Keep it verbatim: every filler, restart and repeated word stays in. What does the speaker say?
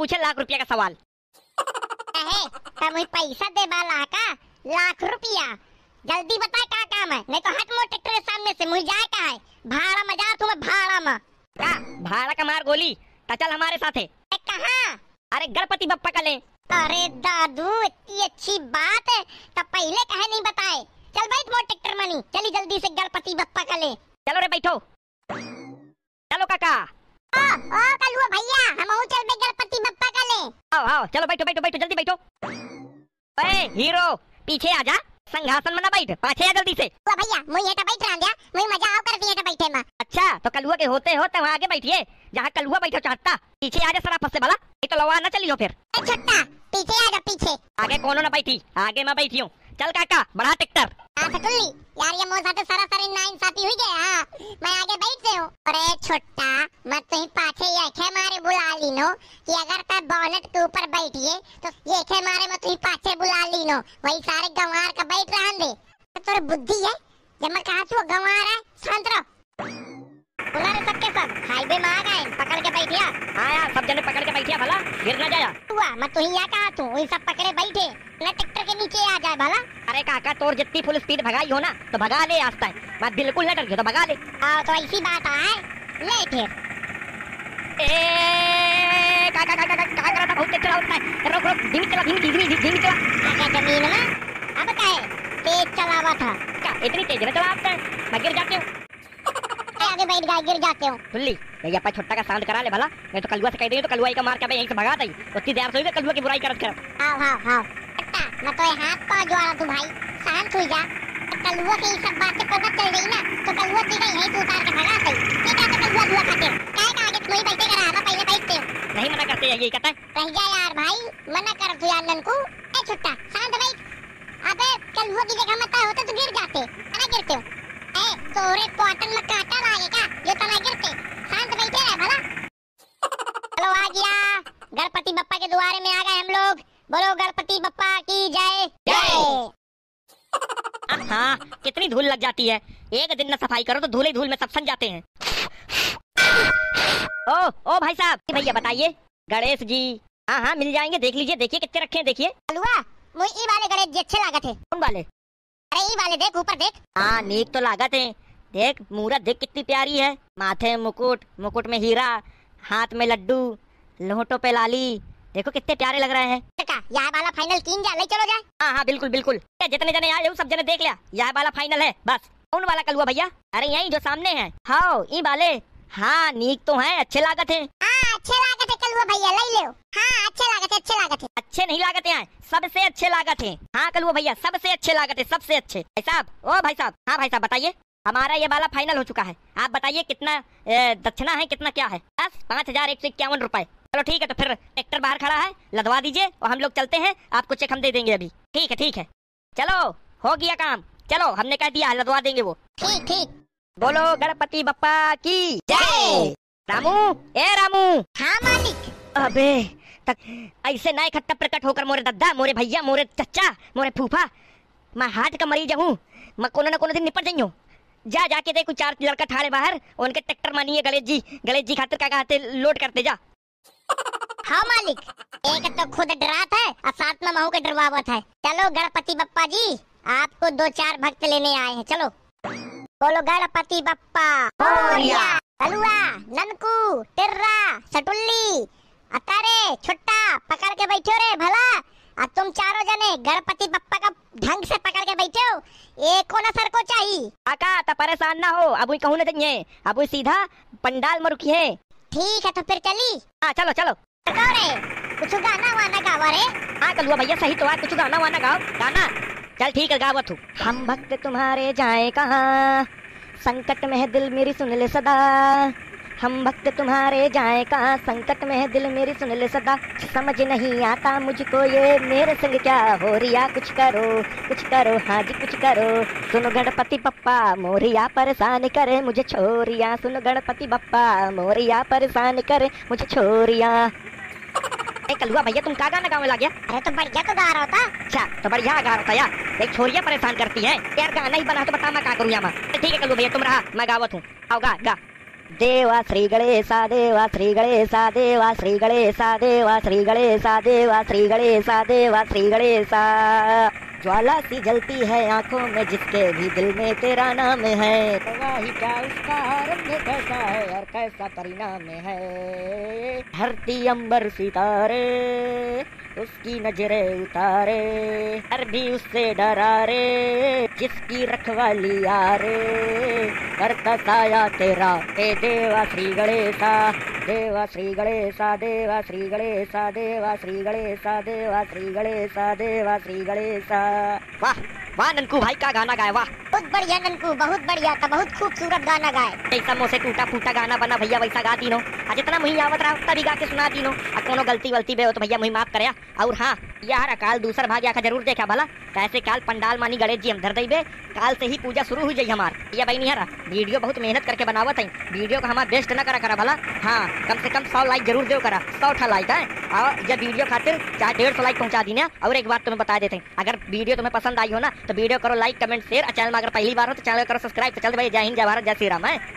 पूछे लाख रुपया का सवाल। है तो मुझे पैसा दे बाला का लाख रुपया। जल्दी बता क्या काम है, नहीं तो हट मोर ट्रैक्टर के सामने से। मुझे जाए का है भाड़ा में, जा तुम्हें भाड़ा में। का भाड़ा का मार गोली तो चल हमारे साथ है। कहाँ? अरे गणपति बप्पा का ले। अरे दादू इतनी अच्छी बात है तो पहले कहे नहीं बताए। चल बैठ मोर ट्रैक्टर मनी, चली जल्दी से गणपति बप्पा का ले। चलो रे बैठो, चलो काका। ओ ओ कलुआ भैया, हम और चल बे गणपति बप्पा का ले। आओ आओ चलो बैठो बैठो बैठो जल्दी बैठो। अरे हीरो पीछे आ जा, संघासन में ना बैठ, पाछे आ जल्दी से। ओ भैया मुझे तो बैठ रहा दिया, मुझे मजा आओ कर दिया तो बैठे में। अच्छा तो कलुआ के होते होते वहाँ आगे बैठिए जहाँ कलुआ बैठो चाहता। पीछे आ जा सरा फंसे वाला, नहीं तो लवा ना चलियो फिर। ए छोटा पीछे आ जा पीछे। आगे कोनो ना बैठी, आगे मैं बैठी हूँ। चल काका बढ़ा ट्रैक्टर। हां सटुल्ली यार, ये मोर साथे सारा सारी नाइंसाफी हुई गया। हां मैं आगे बैठ से हूं। अरे छोटा मैं तुही पाछे ये खे मारे बुला लीनो कि अगर ता बोनेट के ऊपर बैठिए तो ये खे मारे मैं तुही पाछे बुला लीनो, वही सारे गंवार का बैठ रहन दे। तो तोरे बुद्धि है जब मैं कहा तू गंवार है, शांत रहो। बुला रे सबके सब हाईवे में आ गए, पकड़ के बैठिया। हाँ यार सब जने पकड़ के बैठिया भला, गिर ना जाया। हुआ मैं तुही या कहा तू वही सब पकड़े बैठे ना, ट्रैक्टर के नीचे आ जाए भला। अरे काका तोर जितनी फुल स्पीड भगाई हो ना तो भगा ले आस्ता है, मैं बिल्कुल न डर गया तो भगा ले। आओ तो ऐसी बात है ले फिर। ए काका काका काका का कर रहा था, बहुत तेज चला होता है। रुक रुक धीमी चला, धीमी धीमी धीमी चला। आगे जमीन में अब क्या है, तेज चलावा था क्या इतनी तेज न चलाता है, मैं गिर जाती हूँ। आगे बैठ गए गिर जाते हो। सुल्ली भैया अपना छोटा का शांत करा ले भला, नहीं तो कलुआ से कह देंगे तो कलुआ का मार के यहीं से भगा दई। उतनी देर से कलुआ की बुराई करत कर। आओ आओ आओ अट्टा मैं तो हाथ पा जोड़ा तू भाई, शांत हो जा। कलुआ की सब बातें पता चल गई ना तो कलुआ सीधा यहीं से उतार के भगा दई। ठीक है तो कलुआ दुआ खाते काहे का आगे कोई बैठे करा मैं पहले बैठते हूं। नहीं मना करते यही कहता है। रह जा यार भाई, मना कर तू यार ननकू। ए छोटा शांत बैठ। अबे कलुआ की जगह मत होते तो गिर जाते, ना गिरते हो। ए तोरे कॉटन में कांटा लागेगा ये तो ना गिरते, शांत बैठे रह भला। चलो आ गया, गणपति बप्पा के द्वारे में आ गए हम लोग। बोलो गणपति बप्पा की जय जय। हाँ कितनी धूल लग जाती है, एक दिन न सफाई करो तो धूल ही धूल में सब सन जाते हैं। ओ ओ भाई साहब भैया बताइए, गणेश जी। हाँ हाँ मिल जाएंगे, देख लीजिए, देखिए कितने रखे हैं देखिए। कलुआ मुझे ई वाले गणेश जी अच्छे लागत है। कौन वाले? अरे ई वाले देख ऊपर देख। हाँ नीक तो लागत है, देख मूरत देख कितनी प्यारी है। माथे मुकुट, मुकुट में हीरा, हाथ में लड्डू, लोटो पे लाली, देखो कितने प्यारे लग रहे हैं। काका यह वाला फाइनल तीन जा ले चलो जाए। हाँ हाँ बिल्कुल बिल्कुल, जितने जने आए सब जने देख लिया, यह वाला फाइनल है बस। कौन वाला कलुआ भैया? अरे यही जो सामने है। हाँ ई वाले, हाँ नीक तो है, अच्छे लागत है। हाँ अच्छे लागत है कलुआ भैया, ले लो। हाँ अच्छे लागत है, अच्छे लागत है। अच्छे नहीं लागत है, सबसे अच्छे लागत है। हाँ कलुआ भैया सबसे अच्छे लागत है, सबसे अच्छे। भाई साहब, ओ भाई साहब। हाँ भाई साहब बताइए, हमारा ये वाला फाइनल हो चुका है। आप बताइए कितना दक्षिणा है, कितना क्या है? बस पाँच हजार एक सौ इक्यावन रुपए। चलो ठीक है, तो फिर ट्रैक्टर बाहर खड़ा है, लदवा दीजिए और हम लोग चलते हैं। आपको चेक हम दे देंगे अभी। ठीक है ठीक है, चलो हो गया काम। चलो हमने कह दिया लदवा देंगे वो। ठीक ठीक। बोलो गणपति बप्पा की जय। रामू, ए रामू। हाँ मालिक। अबे तक ऐसे ना इकट्ठा प्रकट होकर मोरे दादा, मोरे भैया, मोरे चचा, मोरे फूफा, मैं हार्ट का मरीज हूँ, मैं कोनो न कोनो दिन निपट जाइयो। जा जाके देखो चार लड़का ठाड़े बाहर, उनके ट्रैक्टर मानिए गणेश जी, गणेश जी खातिर का कहते लोड करते जा। हाँ मालिक, एक तो खुद डरात है और साथ में महू के डरवावत है। चलो गणपति बप्पा जी, आपको दो चार भक्त लेने आए हैं, चलो। बोलो गणपति बप्पा मोरया। कलुआ, ननकू, टिर्रा, सटुल्ली, अतारे, छुट्टा पकड़ के बैठो रे भला। अब तुम चारों जने गणपति बप्पा का ढंग से पकड़ के बैठे हो, एक कोना सर को चाहिए। काका तो परेशान ना हो, अब कहूँ न जाइए, अब सीधा पंडाल में रुकिए। ठीक है तो फिर चली। हाँ चलो चलो। रे कुछ गाना वाना गावा रे। हाँ कलुआ भैया सही तो है, कुछ गाना वाना गाओ। गाना चल ठीक है गावत हूँ। हम भक्त तुम्हारे जाए कहाँ, संकट में है दिल मेरी सुन ले सदा। हम भक्त तुम्हारे जाए कहाँ, संकट में है दिल मेरी सुन ले सदा। समझ नहीं आता मुझको ये मेरे संग क्या हो रिया, कुछ करो कुछ करो हाँ जी कुछ करो। सुनो गणपति बप्पा मोरिया परेशान करे मुझे छोरिया, सुनो गणपति बप्पा मोरिया परेशान करे मुझे छोरिया। ए कलुआ भैया तुम का गाना गाने लग गया? अरे तो बढ़िया तो गा रहा था। अच्छा तो बढ़िया गा रहा था यार, एक छोरिया परेशान करती है यार, गाना ही बना तो बता मैं क्या करूँ यहाँ। ठीक है कलुआ भैया तुम रहा, मैं गावत हूँ। आओ गा गा। देवा श्री गणेशा देवा श्री गणेशा देवा श्री गणेशा देवा श्री गणेशा देवा श्री गणेशा देवा श्री गणेशा। ज्वाला सी जलती है आंखों में जिसके भी दिल में तेरा नाम है, वही क्या उसका रंग कैसा है और कैसा परिणाम है। धरती अंबर सितारे उसकी नजरें उतारे, हर भी उससे डरा रे जिसकी रखवाली यारे, करता साया तेरा ए देवा श्री गणेशा देवा श्री गणेशा देवा श्री गणेशा देवा श्री गणेशा देवा श्री गणेशा देवा श्री गणेशा। वाह वाह ननकू भाई का गाना गाए, वाह बहुत बढ़िया ननकू, बहुत बढ़िया था, बहुत खूबसूरत गाना गाए। जैसा मुँह से टूटा फूटा गाना बना भैया वैसा गा दीनो, आज इतना मुही आवत रहा तभी गा के सुना दीनो। आ कोनो गलती वलती बे हो तो भैया मुही माफ करया। और हाँ यार काल दूसर भाग आखा जरूर देखा भला, कैसे काल पंडाल मानी गणेश जी हम धर देबे, काल से ही पूजा शुरू हो जाई हमार। ये भाई नहीं हरा वीडियो बहुत मेहनत करके बनावत है, वीडियो को हमारा बेस्ट न करा करा भला। हाँ कम से कम सौ लाइक जरूर दो करा, सौ ठा लाइक है। और जब वीडियो खातिर चाहे डेढ़ सौ लाइक पहुंचा दी ना। और एक बात तुम्हें बता देते हैं, अगर वीडियो तुम्हें पसंद आई हो ना तो वीडियो करो लाइक कमेंट शेयर, चैनल में अगर पहली बार हो तो चैनल करो सब्सक्राइब। तो चल भाई जय हिंद जय भारत जय श्री राम है।